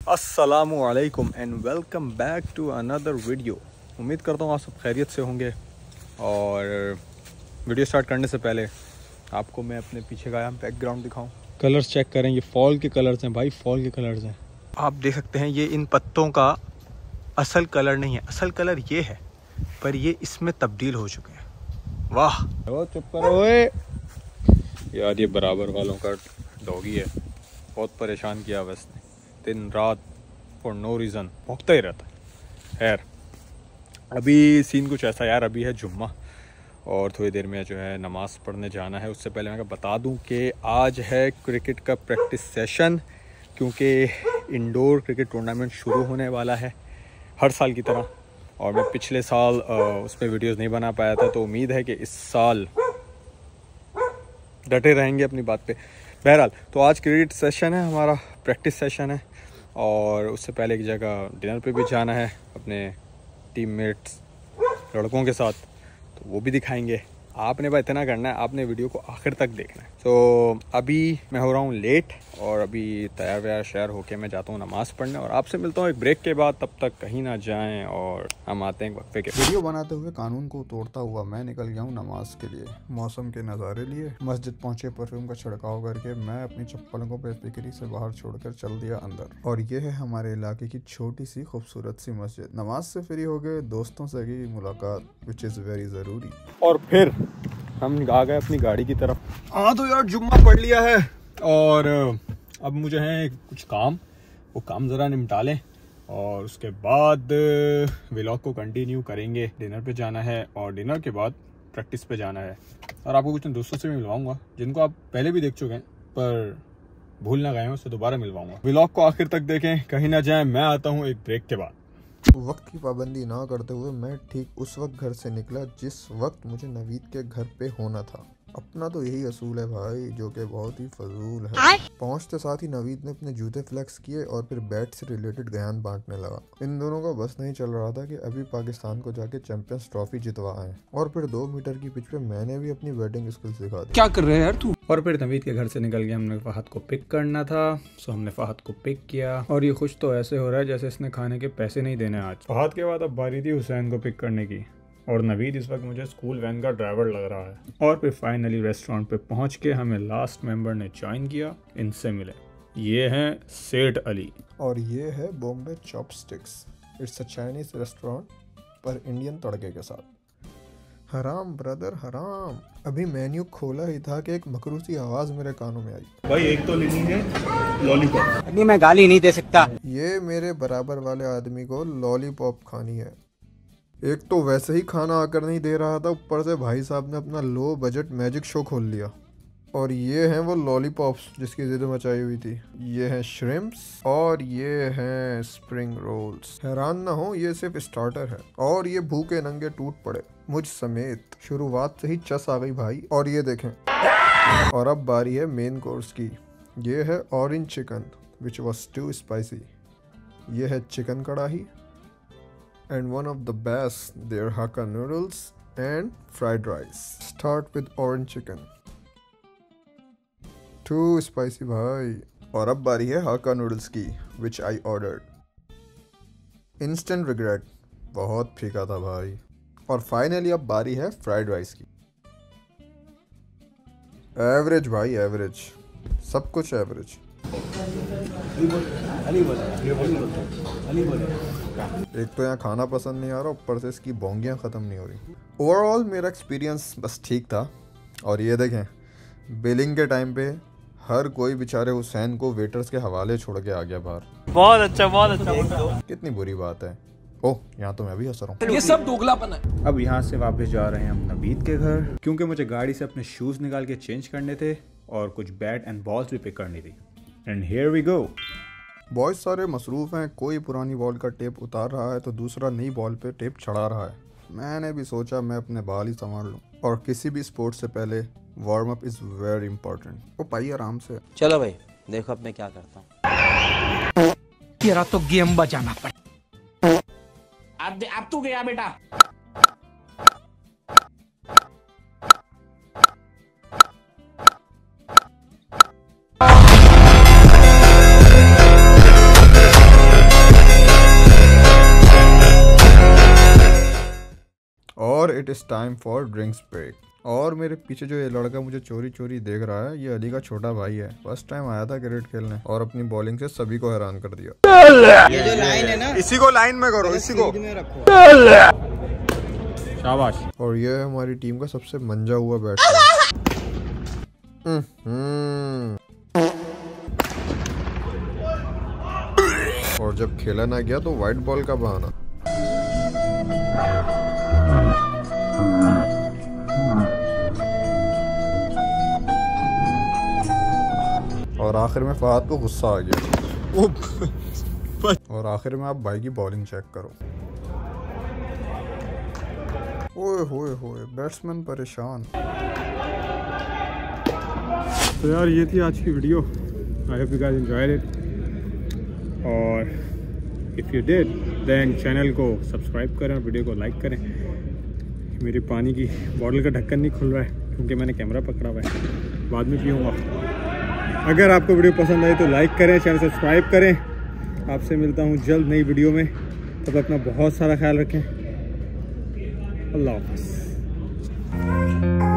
अस्सलामुअलैकुम and welcome back to another video. उम्मीद करता हूँ आप सब खैरियत से होंगे। और वीडियो स्टार्ट करने से पहले आपको मैं अपने पीछे का बैकग्राउंड दिखाऊं। कलर्स चेक करें, ये फॉल के कलर्स हैं भाई, फॉल के कलर्स हैं। आप देख सकते हैं ये इन पत्तों का असल कलर नहीं है, असल कलर ये है, पर ये इसमें तब्दील हो चुके हैं। वाह चुप करो यार, ये बराबर वालों का डॉगी है, बहुत परेशान किया बस दिन रात फॉर नो रीज़न भौंकता ही रहता है। खैर अभी सीन कुछ ऐसा यार, अभी है जुम्मा और थोड़ी देर में जो है नमाज़ पढ़ने जाना है। उससे पहले मैं बता दूं कि आज है क्रिकेट का प्रैक्टिस सेशन, क्योंकि इंडोर क्रिकेट टूर्नामेंट शुरू होने वाला है हर साल की तरह। और मैं पिछले साल उस पर वीडियोज़ नहीं बना पाया था, तो उम्मीद है कि इस साल डटे रहेंगे अपनी बात पे। बहरहाल तो आज क्रिकेट सेशन है हमारा, प्रैक्टिस सेशन है। और उससे पहले एक जगह डिनर पे भी जाना है अपने टीममेट्स लड़कों के साथ, तो वो भी दिखाएंगे। आपने भाई इतना करना है, आपने वीडियो को आखिर तक देखना है। तो अभी मैं हो रहा हूँ लेट और अभी तैयार व्यार शहर होके मैं जाता हूँ नमाज़ पढ़ने और आपसे मिलता हूँ एक ब्रेक के बाद। तब तक कहीं ना जाएं और हम आते हैं वक्फे के। वीडियो बनाते हुए कानून को तोड़ता हुआ मैं निकल गया हूँ नमाज के लिए। मौसम के नज़ारे लिए मस्जिद पहुँचे, परफ्यूम का छिड़काव करके मैं अपनी चप्पलों को बेफिक्री से बाहर छोड़कर चल दिया अंदर। और ये है हमारे इलाके की छोटी सी खूबसूरत सी मस्जिद। नमाज से फ्री हो गए, दोस्तों से की मुलाकात विच इज़ वेरी ज़रूरी। और फिर हम आ गए अपनी गाड़ी की तरफ। हाँ तो यार जुम्मा पढ़ लिया है और अब मुझे है कुछ काम, वो काम ज़रा निपटा लें और उसके बाद व्लॉग को कंटिन्यू करेंगे। डिनर पे जाना है और डिनर के बाद प्रैक्टिस पे जाना है। और आपको कुछ दोस्तों से भी मिलवाऊंगा जिनको आप पहले भी देख चुके हैं, पर भूल ना गए, उससे दोबारा मिलवाऊंगा। व्लॉग को आखिर तक देखें, कहीं ना जाएं। मैं आता हूँ एक ब्रेक के बाद। वक्त की पाबंदी ना करते हुए मैं ठीक उस वक्त घर से निकला जिस वक्त मुझे नवीद के घर पे होना था। अपना तो यही असूल है भाई, जो कि बहुत ही फजूल है। पहुंचते साथ ही नवीद ने अपने जूते फ्लेक्स किए और फिर बैट से रिलेटेड बयान बांटने लगा। इन दोनों का बस नहीं चल रहा था कि अभी पाकिस्तान को जाके चैंपियंस ट्रॉफी जितवा आए। और फिर 2 मीटर की पिच पे मैंने भी अपनी बैटिंग स्किल्स दिखा दी। क्या कर रहे हैं यार तू। और फिर नवीद के घर से निकल गया, हमने फहद को पिक करना था, सो हमने फहद को पिक किया। और ये खुश तो ऐसे हो रहा है जैसे इसने खाने के पैसे नहीं देने आज। फहद के बाद अब बारी थी हुसैन को पिक करने की, और नवीद इस वक्त मुझे स्कूल वैन का ड्राइवर लग रहा है। और फिर फाइनली रेस्टोरेंट पे पहुंच के हमें लास्ट मेंबर ने ज्वाइन किया, इनसे मिले। ये हैं सेठ अली और ये है Bombay chopsticks. It's a Chinese restaurant पर इंडियन तड़के के साथ। हराम ब्रदर हराम। अभी मेन्यू खोला ही था कि एक मकरूसी आवाज मेरे कानों में आई। भाई एक तो लेनी है लॉलीपॉप। अभी मैं गाली नहीं दे सकता। ये मेरे बराबर वाले आदमी को लॉलीपॉप खानी है। एक तो वैसे ही खाना आकर नहीं दे रहा था, ऊपर से भाई साहब ने अपना लो बजट मैजिक शो खोल लिया। और ये हैं वो लॉलीपॉप्स जिसकी जिद मचाई हुई थी। ये हैं श्रिम्प्स और ये हैं स्प्रिंग रोल्स। हैरान ना हो, ये सिर्फ स्टार्टर है और ये भूखे नंगे टूट पड़े मुझ समेत। शुरुआत से ही चस आ गई भाई। और ये देखें, और अब बारी है मेन कोर्स की। ये है orange chicken which was too spicy. ये है चिकन कढ़ाई and one of the best, their Hakka noodles and fried rice. Start with orange chicken. Too spicy भाई। और अब बारी है Hakka noodles की, which I ordered. Instant regret, बहुत फीका था भाई। और फाइनली अब बारी है फ्राइड राइस की। एवरेज भाई एवरेज, सब कुछ एवरेज। एक तो यहाँ खाना पसंद नहीं आ रहा, ऊपर से इसकी बोंगियाँ ख़त्म नहीं हो रही। ओवरऑल मेरा एक्सपीरियंस बस ठीक था। और ये देखें, बिलिंग के टाइम पे हर कोई बेचारे हुसैन को वेटर्स के हवाले छोड़ के आ गया बाहर। बहुत अच्छा बहुत अच्छा। कितनी बुरी बात है। ओह, यहाँ तो मैं भी हंस रहा हूँ। ये सब दोगलापन है। अब यहाँ से वापस जा रहे हैं हम नवीद के घर, क्योंकि मुझे गाड़ी से अपने शूज़ निकाल के चेंज करने थे और कुछ बैट एंड बॉल्स भी पिक करनी थी। And here we go. Boys सारे मसरूफ हैं, कोई पुरानी बॉल का टेप उतार रहा है तो दूसरा नई बॉल पे टेप चढ़ा रहा है। मैंने भी सोचा मैं अपने बाल ही संभाल लूँ। और किसी भी स्पोर्ट से पहले warm up is very important. वो पाइए आराम से। चलो भाई देखो अब मैं क्या करता हूँ। तेरा तो गेम बजाना पड़ा। अब तू गया बेटा। और it is time for drinks break. और मेरे पीछे जो ये लड़का मुझे चोरी चोरी देख रहा है, ये अली का छोटा भाई है। फर्स्ट टाइम आया था क्रिकेट खेलने और अपनी बॉलिंग से सभी को हैरान कर दिया। ये जो लाइन है ना, इसी को लाइन में करो, इसी को में रखो। शाबाश। और ये है हमारी टीम का सबसे मंजा हुआ बैट्समैन। और जब खेला ना गया तो व्हाइट बॉल का बहाना। और आखिर में फहद को गुस्सा आ गया। और आखिर में आप भाई की बॉलिंग चेक करो। ओए होए होए, बैट्समैन परेशान। तो यार ये थी आज की video. I hope you guys enjoyed it. और if you did then channel को सब्सक्राइब करें और वीडियो को लाइक करें। मेरी पानी की बॉटल का ढक्कन नहीं खुल रहा है क्योंकि मैंने कैमरा पकड़ा हुआ है, बाद में पीऊँगा। अगर आपको वीडियो पसंद आई तो लाइक करें, चैनल सब्सक्राइब करें। आपसे मिलता हूँ जल्द नई वीडियो में। तब अपना बहुत सारा ख्याल रखें। अल्लाह हाफ़िज़।